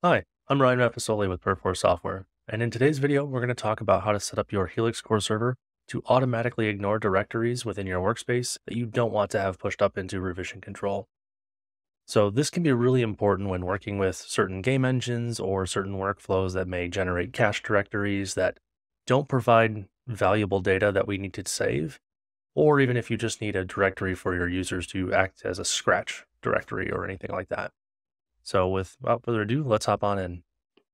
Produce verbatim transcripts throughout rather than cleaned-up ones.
Hi, I'm Ryan Rafasoli with Perforce Software, and in today's video, we're going to talk about how to set up your Helix Core server to automatically ignore directories within your workspace that you don't want to have pushed up into revision control. So this can be really important when working with certain game engines or certain workflows that may generate cache directories that don't provide valuable data that we need to save, or even if you just need a directory for your users to act as a scratch directory or anything like that. So without further ado, let's hop on in.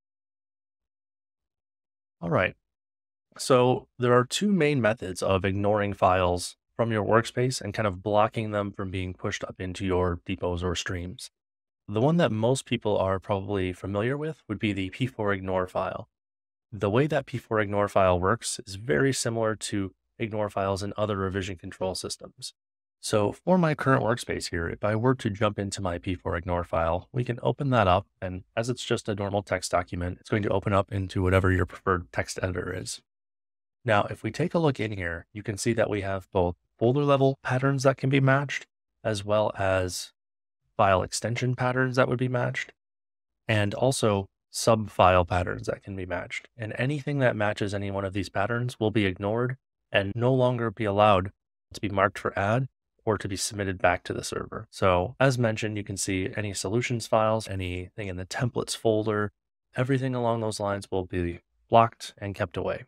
All right. So there are two main methods of ignoring files from your workspace and kind of blocking them from being pushed up into your depots or streams. The one that most people are probably familiar with would be the p four ignore file. The way that p four ignore file works is very similar to ignore files in other revision control systems. So for my current workspace here, if I were to jump into my p four ignore file, we can open that up, and as it's just a normal text document, it's going to open up into whatever your preferred text editor is. Now, if we take a look in here, you can see that we have both folder level patterns that can be matched, as well as file extension patterns that would be matched, and also sub-file patterns that can be matched. And anything that matches any one of these patterns will be ignored and no longer be allowed to be marked for add or to be submitted back to the server. So as mentioned, you can see any solutions files, anything in the templates folder, everything along those lines will be blocked and kept away.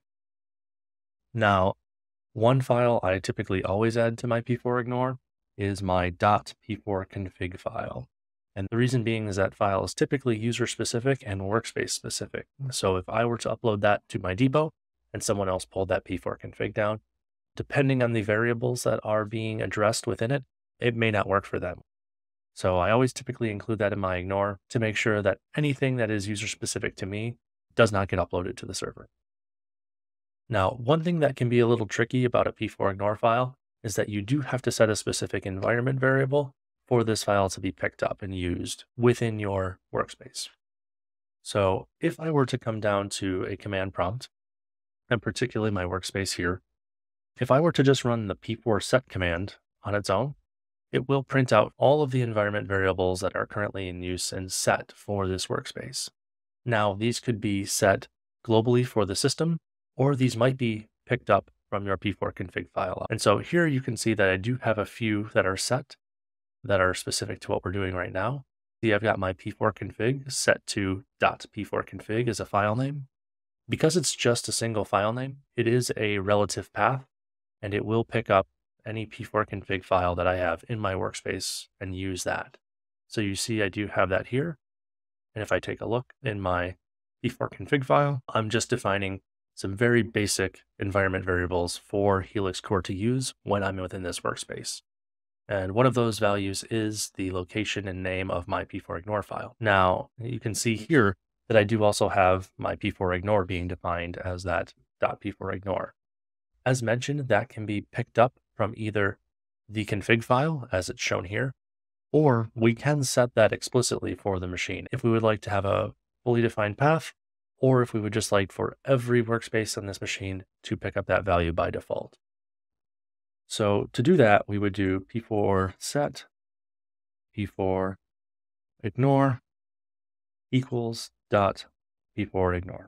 Now, one file I typically always add to my p four ignore is my .p four config file. And the reason being is that file is typically user specific and workspace specific. So if I were to upload that to my depot and someone else pulled that p four config down, depending on the variables that are being addressed within it, it may not work for them. So I always typically include that in my ignore to make sure that anything that is user specific to me does not get uploaded to the server. Now, one thing that can be a little tricky about a p four ignore file is that you do have to set a specific environment variable for this file to be picked up and used within your workspace. So if I were to come down to a command prompt, and particularly my workspace here, if I were to just run the p four set command on its own, it will print out all of the environment variables that are currently in use and set for this workspace. Now, these could be set globally for the system, or these might be picked up from your p four config file. And so here you can see that I do have a few that are set that are specific to what we're doing right now. See, I've got my p four config set to .p four config as a file name. Because it's just a single file name, it is a relative path, and it will pick up any p four config file that I have in my workspace and use that. So you see I do have that here. And if I take a look in my p four config file, I'm just defining some very basic environment variables for Helix Core to use when I'm within this workspace. And one of those values is the location and name of my p four ignore file. Now, you can see here that I do also have my p four ignore being defined as that .p four ignore. As mentioned, that can be picked up from either the config file, as it's shown here, or we can set that explicitly for the machine if we would like to have a fully defined path, or if we would just like for every workspace on this machine to pick up that value by default. So to do that, we would do p four set p four ignore equals dot p four ignore.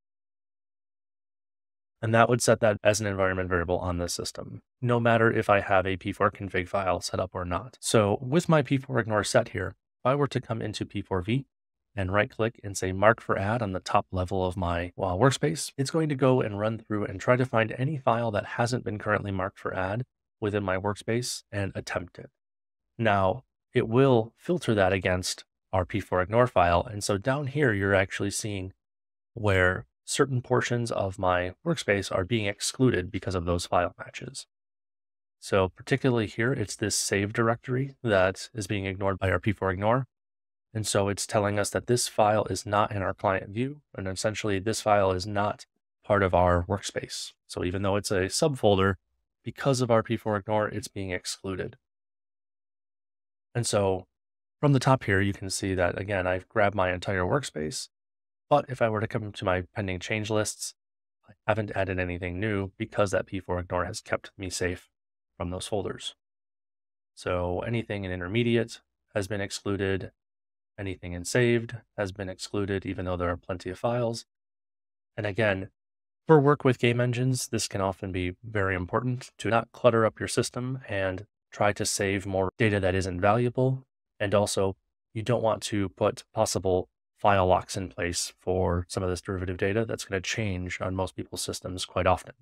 And that would set that as an environment variable on this system, no matter if I have a p four config file set up or not. So with my p four ignore set here, if I were to come into p four v and right click and say mark for add on the top level of my well, workspace, it's going to go and run through and try to find any file that hasn't been currently marked for add within my workspace and attempt it. Now, it will filter that against our p four ignore file. And so down here, you're actually seeing where certain portions of my workspace are being excluded because of those file matches. So particularly here, it's this save directory that is being ignored by our p four ignore. And so it's telling us that this file is not in our client view, and essentially this file is not part of our workspace. So even though it's a subfolder, because of our p four ignore, it's being excluded. And so from the top here, you can see that, again, I've grabbed my entire workspace. But if I were to come to my pending change lists, I haven't added anything new because that p four ignore has kept me safe from those folders. So anything in intermediate has been excluded. Anything in saved has been excluded, even though there are plenty of files. And again, for work with game engines, this can often be very important to not clutter up your system and try to save more data that isn't valuable. And also, you don't want to put possible file locks in place for some of this derivative data that's going to change on most people's systems quite often.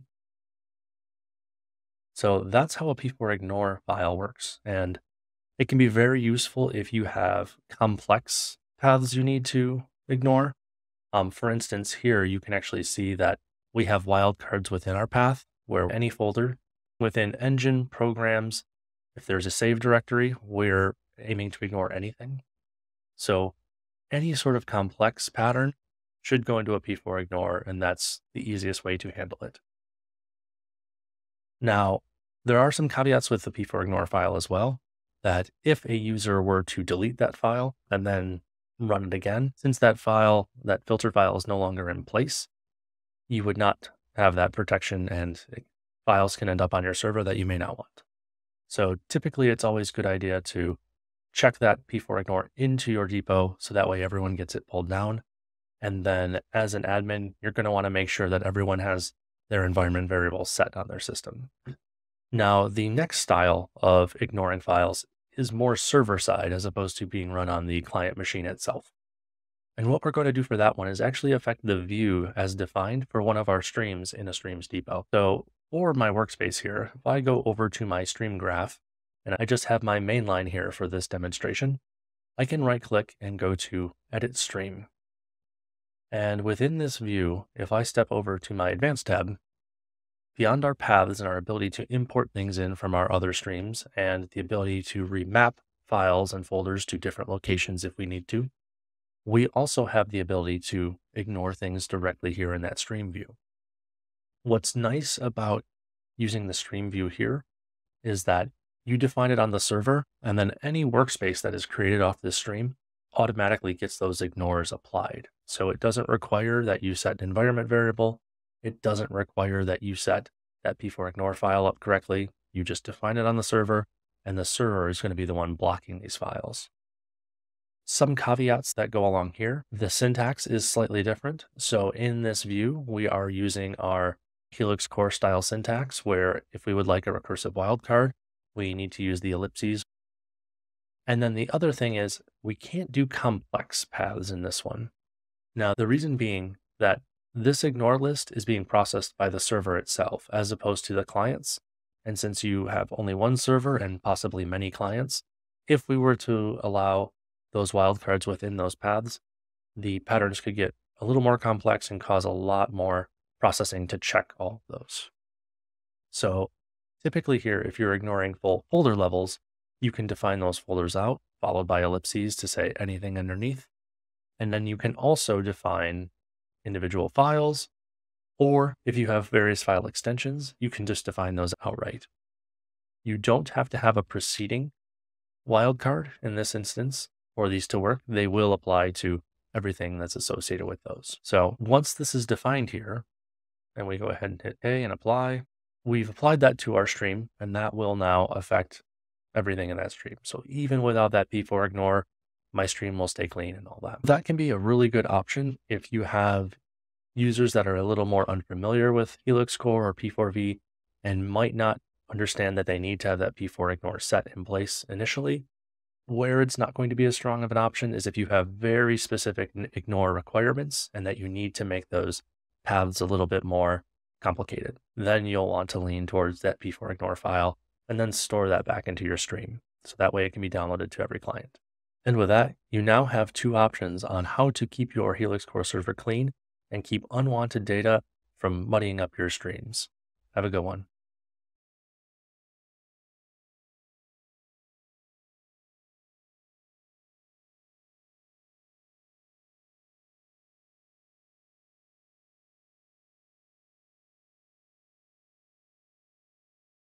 So that's how a P four ignore file works. And it can be very useful if you have complex paths you need to ignore. Um, for instance, here you can actually see that we have wildcards within our path where any folder within engine programs, if there's a save directory, we're aiming to ignore anything. So any sort of complex pattern should go into a P four ignore, and that's the easiest way to handle it. Now, there are some caveats with the P four ignore file as well, that if a user were to delete that file and then run it again, since that file, that filter file is no longer in place, you would not have that protection and it- files can end up on your server that you may not want. So typically it's always a good idea to check that P four ignore into your depot so that way everyone gets it pulled down. And then as an admin, you're going to want to make sure that everyone has their environment variable set on their system. Now, the next style of ignoring files is more server side as opposed to being run on the client machine itself. And what we're going to do for that one is actually affect the view as defined for one of our streams in a streams depot. So for my workspace here, if I go over to my stream graph and I just have my main line here for this demonstration, I can right click and go to edit stream. And within this view, if I step over to my advanced tab, beyond our paths and our ability to import things in from our other streams and the ability to remap files and folders to different locations if we need to, we also have the ability to ignore things directly here in that stream view. What's nice about using the stream view here is that you define it on the server, and then any workspace that is created off this stream automatically gets those ignores applied. So it doesn't require that you set an environment variable. It doesn't require that you set that P four ignore file up correctly. You just define it on the server, and the server is going to be the one blocking these files. Some caveats that go along here. The syntax is slightly different. So in this view, we are using our Helix Core style syntax, where if we would like a recursive wildcard, we need to use the ellipses. And then the other thing is we can't do complex paths in this one. Now, the reason being that this ignore list is being processed by the server itself as opposed to the clients. And since you have only one server and possibly many clients, if we were to allow those wildcards within those paths, the patterns could get a little more complex and cause a lot more processing to check all of those. So typically here, if you're ignoring full folder levels, you can define those folders out, followed by ellipses to say anything underneath. And then you can also define individual files, or if you have various file extensions, you can just define those outright. You don't have to have a preceding wildcard in this instance for these to work. They will apply to everything that's associated with those. So once this is defined here, and we go ahead and hit A and apply, we've applied that to our stream, and that will now affect everything in that stream. So even without that P four ignore, my stream will stay clean and all that. That can be a really good option if you have users that are a little more unfamiliar with Helix Core or P four V and might not understand that they need to have that P four ignore set in place initially. Where it's not going to be as strong of an option is if you have very specific ignore requirements and that you need to make those paths a little bit more complicated. Then you'll want to lean towards that P four ignore file and then store that back into your stream. So that way it can be downloaded to every client. And with that, you now have two options on how to keep your Helix Core server clean and keep unwanted data from muddying up your streams. Have a good one.